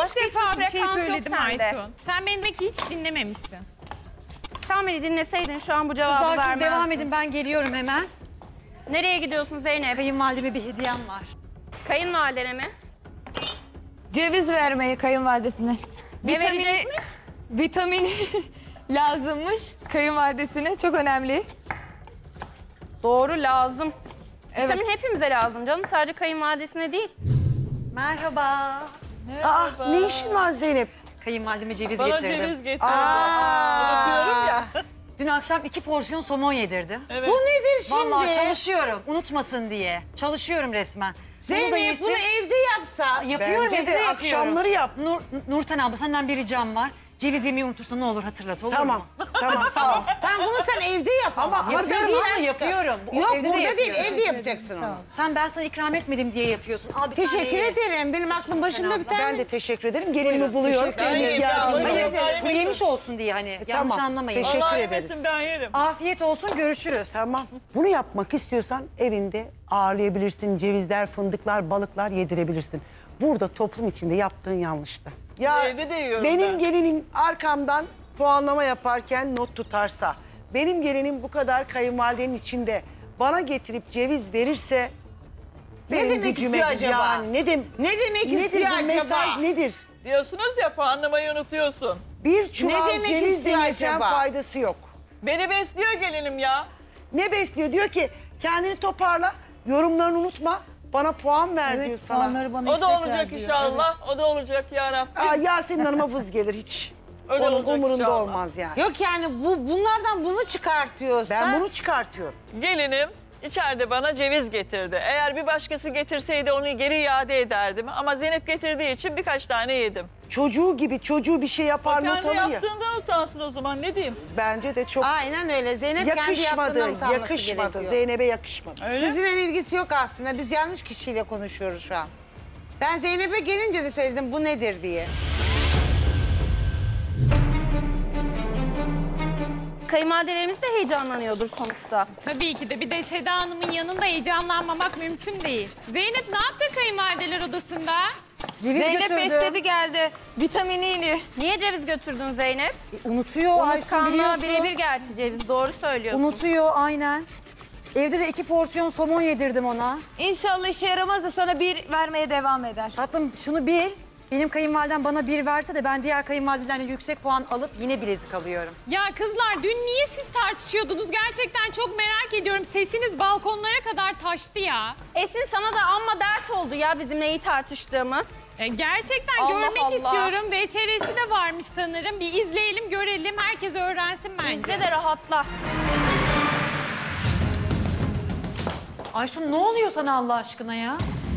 Başka defa bir şey frekans yok söyledim sende. Aysun. Sen beni demek ki hiç dinlememişsin. Sen beni dinleseydin şu an bu cevabı Kızlar siz vermezdin. devam edin, ben geliyorum hemen. Nereye gidiyorsun Zeynep? Kayınvalideme bir hediyem var. Kayınvalidene mi? Ceviz vermeyi kayınvalidesine. Ne verecekmiş? Vitamini lazımmış kayınvalidesine. Çok önemli. Doğru, lazım. Evet. Vitamin hepimize lazım canım. Sadece kayınvalidesine değil. Merhaba. Ne işin var Zeynep? Kayınvalideme ceviz Bana getirdim. ceviz getirdi. Unutuyorum ya. Dün akşam 2 porsiyon somon yedirdim. Evet. Bu nedir şimdi? Vallahi çalışıyorum, unutmasın diye. Çalışıyorum resmen. Bunu da Zeynep yesin. bunu evde yapsa. Yapıyorum, Bence evde de yapıyorum. akşamları yap. Nurten abla senden bir ricam var. Ceviz yemeyi unutursan ne olur hatırlat, olur Tamam, mu? tamam. Sağ ol. Tamam bunu sen evde yap ama. Yapıyorum burada değil ama aşkım. yapıyorum. Yok Evde de burada değil, yapıyorum. evde yapacaksın onu. Ben sana ikram etmedim diye yapıyorsun. Al bir tane Teşekkür ye. ederim. Benim aklım başımda bir tane. Ben de teşekkür ederim. Gelinimi buluyor. ederim. Hayır, bu yemiş olsun diye hani. Yanlış Tamam. anlamayın. Teşekkür Allah ederiz. yemesin ben yerim. Afiyet olsun, görüşürüz. Tamam. Bunu yapmak istiyorsan evinde ağırlayabilirsin. Cevizler, fındıklar, balıklar yedirebilirsin. Burada toplum içinde yaptığın yanlıştı. Ya Evde de yiyorum benim ben. gelinim arkamdan puanlama yaparken not tutarsa, benim gelinim bu kadar kayınvalidenin içinde bana getirip ceviz verirse Ne benim demek gücüme istiyor acaba? Yani Ne demek istiyor bu acaba? mesaj nedir? Diyorsunuz ya puanlamayı unutuyorsun. Bir çuval demek ceviz istiyor yiyeceğim, acaba? faydası yok. Beni besliyor gelinim ya. Ne besliyor? Diyor ki kendini toparla, yorumlarını unutma, bana puan ver diyor sana. Puanları bana O yüksek da ver olacak diyor. inşallah. O da olacak ya Rabbim. Aa, Yasemin Hanım'a vız gelir hiç. Öyle Onun olacak umurunda inşallah. olmaz yani. Yok yani bunlardan bunu çıkartıyorsa. Ben bunu çıkartıyorum. Gelinim içeride bana ceviz getirdi. Eğer bir başkası getirseydi onu geri iade ederdim. Ama Zeynep getirdiği için birkaç tane yedim. Çocuğu gibi, çocuğu bir şey yapar, not Kendi alır ya. yaptığından utansın o zaman, ne diyeyim? Bence de çok Aynen öyle. Zeynep kendi yakışmadı, yaptığından utanması yakışmadı. gerekiyor. Zeynep'e yakışmadı. Sizinle ilgisi yok aslında. Biz yanlış kişiyle konuşuyoruz şu an. Ben Zeynep'e gelince de söyledim bu nedir diye. Kayınvalidelerimiz de heyecanlanıyordur sonuçta. Tabii ki de. Bir de Seda Hanım'ın yanında heyecanlanmamak mümkün değil. Zeynep ne yaptı kayınvalideler odasında? Ceviz Zeynep götürdüm. besledi geldi. Vitaminini. Niye ceviz götürdün Zeynep? Unutuyor Aysun, Unutkanlığa biliyorsun. birebir gerçi ceviz. Doğru söylüyorsun. Unutuyor aynen. Evde de 2 porsiyon somon yedirdim ona. İnşallah işe yaramaz da sana bir vermeye devam eder. Tatlım şunu bil. Benim kayınvalidem bana 1 verse de ben diğer kayınvalidelerle yüksek puan alıp yine bilezik alıyorum. Ya kızlar dün niye siz tartışıyordunuz? Gerçekten çok merak ediyorum. Sesiniz balkonlara kadar taştı ya. Esin sana da amma dert oldu ya bizim neyi tartıştığımız. Gerçekten Allah görmek Allah. istiyorum. VTR'si de varmış sanırım. Bir izleyelim, görelim. Herkes öğrensin bence. Bizde de rahatla. Aysun ne oluyor sana Allah aşkına ya?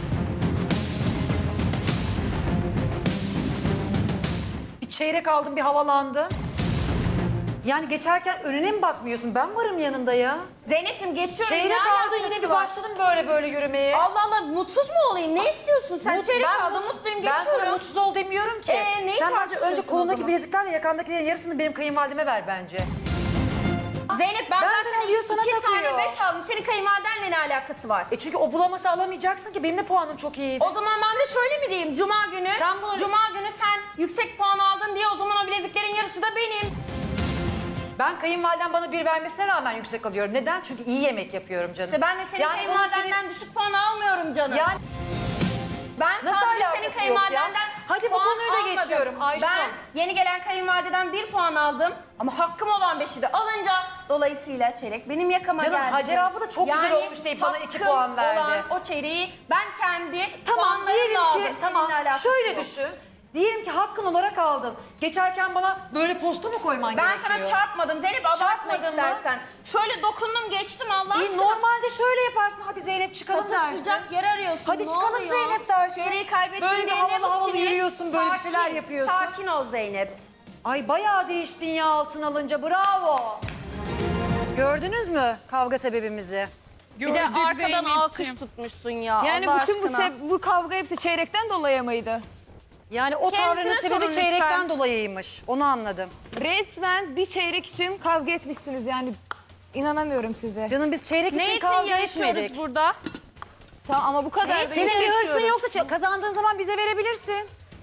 Bir çeyrek aldın, bir havalandın. Yani geçerken önüne mi bakmıyorsun? Ben varım yanında ya. Zeynep'ciğim geçiyorum. Çeyrek Ne aldın, alakası yine bir var? başladın böyle yürümeye. Allah Allah, mutsuz mu olayım? Ne istiyorsun sen? Çeyrek aldın, mutluyum, Ben geçiyorum. sana mutsuz ol demiyorum ki. Neyi Sen bence tartışıyorsun önce o kolundaki zaman? bileziklerle yakandakilerin yarısını benim kayınvalideme ver bence. Zeynep ben Benden zaten alıyor, sana 2 takıyor. tane 5 aldım. Senin kayınvalidenle ne alakası var? Çünkü o bulamasa alamayacaksın ki. Benim de puanım çok iyiydi. O zaman ben de şöyle mi diyeyim? Cuma günü sen yüksek puan aldın diye o zaman o bileziklerin yarısı da benim. Ben kayınvaliden bana 1 vermesine rağmen yüksek alıyorum. Neden? Çünkü iyi yemek yapıyorum canım. İşte ben de senin Yani kayınvalidenden düşük puan almıyorum canım. Yani Ben nasıl sadece senin alakası yok ya? kayınvalidenden Hadi bu puan konuyu da almadım. geçiyorum Aysun. Ben yeni gelen kayınvalideden 1 puan aldım ama hakkım olan 5'i de alınca dolayısıyla çeyrek benim yakama Canım, geldi. Hacer abla da çok güzel olmuş deyip bana 2 hakkım puan verdi. olan o çeyreği ben kendi Tamam diyelim puanlarımla aldım. ki Seninle tamam alakası şöyle yok. düşün. Diyelim ki hakkın olarak aldın. Geçerken bana böyle posta mı koyman Ben gerekiyor? sana çarpmadım Zeynep, abartma Çarpmadın mı? istersen. Şöyle dokundum geçtim Allah İyi, aşkına. normalde şöyle yaparsın. Hadi Zeynep çıkalım Sapı dersin. sıcak yer arıyorsun. Hadi ne çıkalım oluyor? Zeynep dersin. Çeyreği kaybettiğinde Böyle bir eline havalı havalı sinir. yürüyorsun, böyle bir şeyler yapıyorsun. Sakin ol Zeynep. Ay bayağı değiştin ya altın alınca, bravo. Gördünüz mü kavga sebebimizi? Bir de arkadan alkış tutmuşsun ya. Yani Allah bütün aşkına. bu kavga hepsi çeyrekten dolayı mıydı? Yani o Kendisine tavrının sebebi sorun çeyrekten lütfen. dolayıymış. Onu anladım. Resmen bir çeyrek için kavga etmişsiniz yani. İnanamıyorum size. Canım biz çeyrek Ne için için kavga yarışıyoruz etmedik. burada? Tamam ama bu kadar da Senin bir yüksek hırsın diyorum. yoksa kazandığın zaman bize verebilirsin.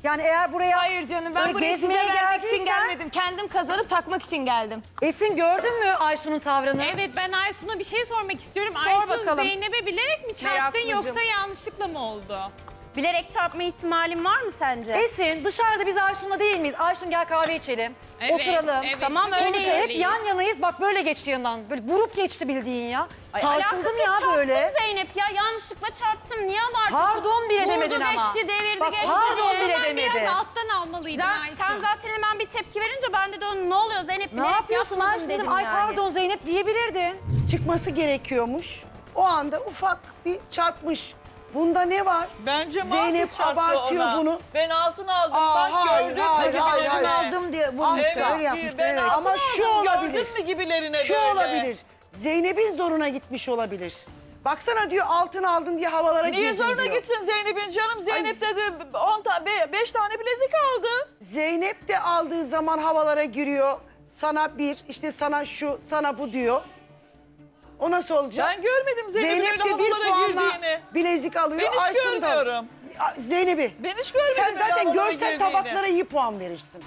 Yani eğer buraya Hayır canım ben böyle buraya size gezmeye vermek için geldiysen- gelmedim. Kendim kazanıp takmak için geldim. Esin gördün mü Aysun'un tavrını? Evet ben Aysun'a bir şey sormak istiyorum. Sor Aysun bakalım. Zeynep'e bilerek mi çarptın Meraklıcım. yoksa yanlışlıkla mı oldu? Bilerek çarpma ihtimalin var mı sence? Esin dışarıda biz Aysun'la değil miyiz? Aysun gel kahve içelim. Evet, Oturalım. evet. Tamam, Tabii öyle Konuşalım. Hep öyleyiz. yan yanayız. Bak böyle geçti yanından. Böyle vurup geçti bildiğin ya. Sarsıldım Alakasız ya çarptım böyle. Zeynep ya yanlışlıkla çarptım. Niye abartıyorsun? Pardon bile demedin Vurdu, ama. geçti, devirdi, Bak, geçti. pardon bile Sen demedi. biraz alttan almalıydın Aysun. Sen zaten hemen bir tepki verince ben de döndüm. Ne oluyor Zeynep? Ne bilerek yapıyorsun yapmadım Aysun dedim. Ay yani. pardon Zeynep diyebilirdin. Çıkması gerekiyormuş. O anda ufak bir çarpmış. Bunda ne var? Bence Zeynep mahsus çarptı abartıyor ona. bunu. Ben altın aldım. Aa, Bak hayır, gördün hayır, mü hayır, gibilerine? hayır. aldım diye bunu Evet, öyle yapmıştı. ben Evet. altın Ama şu aldım. olabilir. Gördün mü gibilerine Şu böyle? olabilir. Zeynep'in zoruna gitmiş olabilir. Baksana diyor altın aldın diye havalara Niye girdin zoruna diyor. gitsin Zeynep'in canım? Zeynep dedi 5 tane bilezik aldı. Zeynep de aldığı zaman havalara giriyor. Sana bir, işte sana şu, sana bu diyor. O nasıl olacak? Ben görmedim Zeynep'in Zeynep öyle de bir havalara puanla girdiğini. bilezik alıyor. Ben hiç Aysun da- görmüyorum. Zeynep'i. Ben hiç görmedim Sen öyle zaten havalara görsel girdiğini. tabaklara iyi puan verirsin.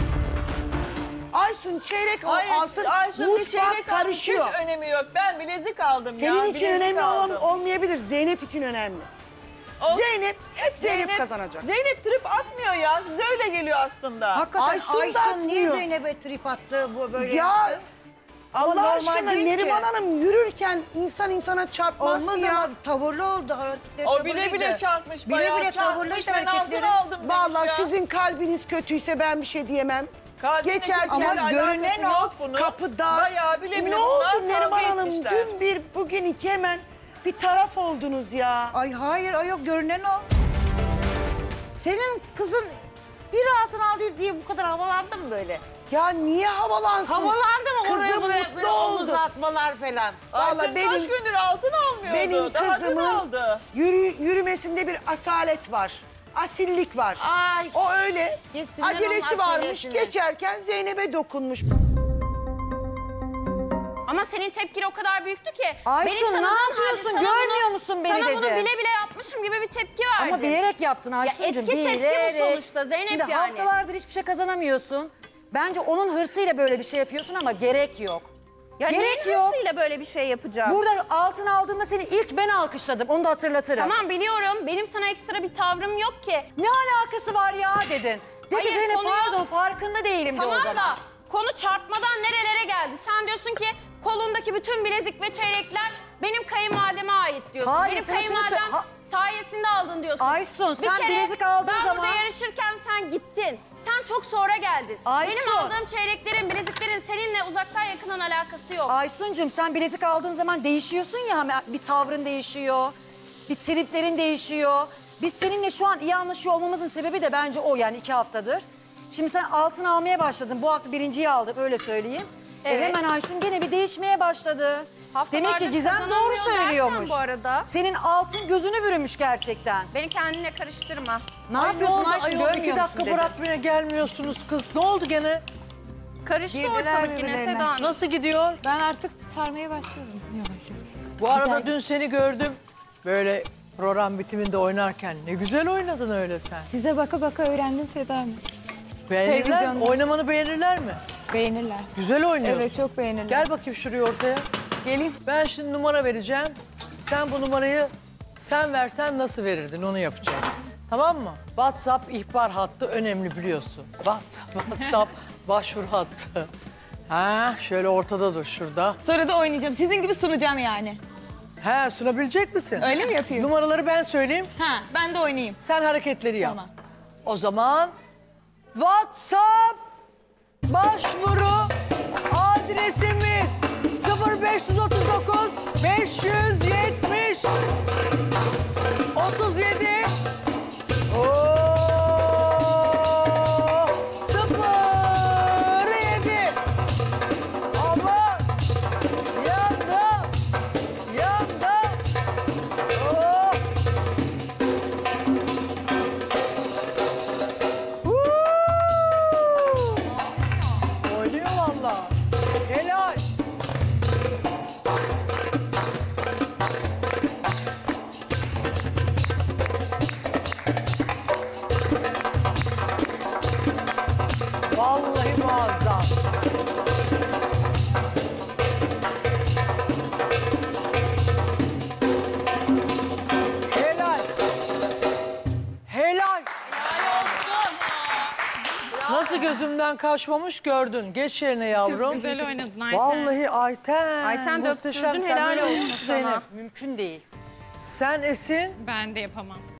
Aysun çeyrek Hayır, alsın, Aysun bir mutfak çeyrek almış, karışıyor. hiç önemi yok. Ben bilezik aldım ya. Senin için bilezik önemli aldım. olmayabilir, Zeynep için önemli. O- Zeynep, hep Zeynep kazanacak. Zeynep trip atmıyor ya. Size öyle geliyor aslında. Hakikaten Aysun da Aysun niye atmıyor. Zeynep'e trip attı bu böyle? Ya yaptı? Ama Allah normal aşkına değil ki. Neriman Hanım yürürken insan insana çarpmaz Olmaz mı ya? ama tavırlı oldu. Hareketleri O tavırlıydı. bile çarpmış. Bile bayağı bile çarpmış. tavırlıydı Ben altın hareketleri. aldım demiş Vallahi ya. sizin kalbiniz kötüyse ben bir şey diyemem. Kalbindeki Geçerken bir Ama görünen alakası o. yok bunun. Kapıda. Bayağı bile bile Ne bunlar oldu Neriman kavga Hanım? etmişler. Dün bir, bugün iki hemen bir taraf oldunuz ya. Ay hayır ay yok görünen o. Senin kızın bir altın aldı diye bu kadar havalandı mı böyle? Ya niye havalansın? Havalandı mı oraya Kızım buraya mutlu böyle omuz oldu. atmalar falan? Aysun Vallahi kaç gündür altın almıyordu. Benim Daha dün kızımın aldı. yürümesinde bir asalet var. Asillik var. Ay. O öyle. Yesinler Acelesi onun varmış. asiliyetini. Geçerken Zeynep'e dokunmuş. Ama senin tepkin o kadar büyüktü ki. Aysun, benim ne tanıdığım yapıyorsun? halde sana Görmüyor bunu- musun beni Sana dedi. bunu bile bile yapmışım gibi bir tepki verdin. Ama bilerek yaptın Aysun'cum. etki tepki bu bilerek. sonuçta Zeynep Şimdi yani. haftalardır hiçbir şey kazanamıyorsun. Bence onun hırsıyla böyle bir şey yapıyorsun ama gerek yok. Ya Gerek neyin yok. hırsıyla böyle bir şey yapacağım? Burada altın aldığında seni ilk ben alkışladım. Onu da hatırlatırım. Tamam biliyorum. Benim sana ekstra bir tavrım yok ki. Ne alakası var ya dedin. Dedi Hayır, Zeynep konuyu- pardon farkında değilim de o Tamam zaman. da konu çarpmadan nerelere geldi? Sen diyorsun ki kolundaki bütün bilezik ve çeyrekler benim kayınvalideme ait diyorsun. Hayır, benim sana şunu kayınvalidem sö- sayesinde aldın diyorsun. Aysun, Bir sen kere bilezik aldığın ben zaman- burada yarışırken sen gittin. Sen çok sonra geldin. Aysun. Benim aldığım çeyreklerin, bileziklerin seninle uzaktan yakından alakası yok. Aysun'cum sen bilezik aldığın zaman değişiyorsun ya. Hemen bir tavrın değişiyor. Bir triplerin değişiyor. Biz seninle şu an iyi anlaşıyor olmamızın sebebi de bence o yani 2 haftadır. Şimdi sen altın almaya başladın. Bu hafta birinciyi aldık öyle söyleyeyim. Evet. Hemen Aysun gene bir değişmeye başladı. Demek ki Haftalardır Gizem doğru kazanamıyor derken söylüyormuş. bu arada. Senin altın gözünü bürümüş gerçekten. Beni kendine karıştırma. Ne yapıyorsun Aysun görmüyor İki musun dakika dedi. bırakmaya gelmiyorsunuz kız. Ne oldu gene? Karıştı Girdiler ortalık yine birbirlerine. Seda Hanım. Nasıl gidiyor? Ben artık sarmaya başladım yavaş yavaş. Bu arada dün seni gördüm. Böyle program bitiminde oynarken. Ne güzel oynadın öyle sen. Size baka baka öğrendim Seda Hanım. Beğenirler mi? Televizyonda. Oynamanı beğenirler mi? Beğenirler. Güzel oynuyorsun. Evet çok beğenirler. Gel bakayım şuraya ortaya. Geleyim. Ben şimdi numara vereceğim. Sen bu numarayı sen versen nasıl verirdin onu yapacağız. Tamam mı? WhatsApp ihbar hattı önemli biliyorsun. WhatsApp başvuru hattı. Ha, şöyle ortada dur şurada. Sonra da oynayacağım. Sizin gibi sunacağım yani. He, sunabilecek misin? Öyle mi yapıyor? Numaraları ben söyleyeyim. Ha ben de oynayayım. Sen hareketleri yap. Tamam. O zaman WhatsApp başvuru adresimiz 0539 570 37 07. Ama yanda oh. Oynuyor valla. Helal. Vallahi muazzam. Helal. Helal. Nasıl gözümden kaçmamış gördün. Geç yerine yavrum. Çok güzel oynadın Ayten. Vallahi Ayten. Ayten muhteşem. döktürdün, Sen helal böyle olsun olmuş sana. Zeynep. Mümkün değil. Sen Esin. Ben de yapamam.